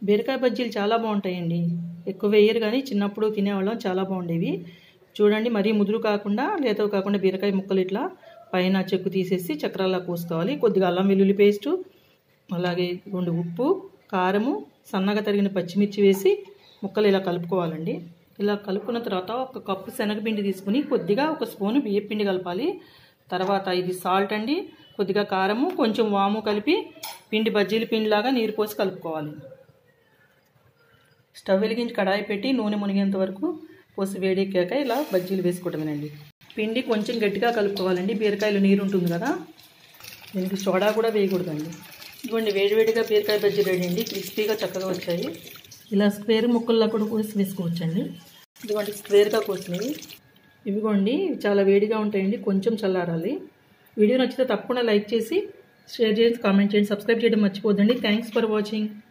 బీరకాయ బజ్జీలు చాలా బాగుంటాయండి. ఎక్కువ వేయరు కానీ చిన్నప్పుడు తినేవాళ్ళం, చాలా బాగుండేవి. చూడండి, మరీ ముదురు కాకుండా లేతవి కాకుండా బీరకాయ ముక్కలు ఇట్లా పైన చెక్కు తీసేసి చక్రాల్లా కోసుకోవాలి. కొద్దిగా అల్లం వెల్లుల్లి పేస్టు, అలాగే రెండు ఉప్పు, కారము, సన్నగా తరిగిన పచ్చిమిర్చి వేసి ముక్కలు ఇలా కలుపుకోవాలండి. ఇలా కలుపుకున్న తర్వాత ఒక కప్పు శనగపిండి తీసుకుని కొద్దిగా ఒక స్పూను బియ్యపిండి కలపాలి. తర్వాత ఇది సాల్ట్ అండి, కొద్దిగా కారము, కొంచెం వాము కలిపి పిండి బజ్జీల పిండిలాగా నీరు పోసి కలుపుకోవాలి. స్టవ్ వెలిగించి కడాయి పెట్టి నూనె మునిగేంత వరకు పోసి వేడెక్కాక ఇలా బజ్జీలు వేసుకోవడమేనండి. పిండి కొంచెం గట్టిగా కలుపుకోవాలండి, బీరకాయలు నీరు ఉంటుంది కదా, దీనికి సోడా కూడా వేయకూడదండి. ఇదిగోండి, వేడివేడిగా బీరకాయ బజ్జీ రెడీ అండి. క్రిస్పీగా చక్కగా వచ్చాయి. ఇలా స్క్వేర్ ముక్కల్లో కూడా కోసి వేసుకోవచ్చండి. ఇదిగోండి, స్క్వేర్గా కోసినవి ఇవిగోండి, చాలా వేడిగా ఉంటాయండి, కొంచెం చల్లారాలి. వీడియో నచ్చితే తప్పకుండా లైక్ చేసి షేర్ చేసి కామెంట్ చేయండి, సబ్స్క్రైబ్ చేయడం మర్చిపోద్దండి. Thanks for watching.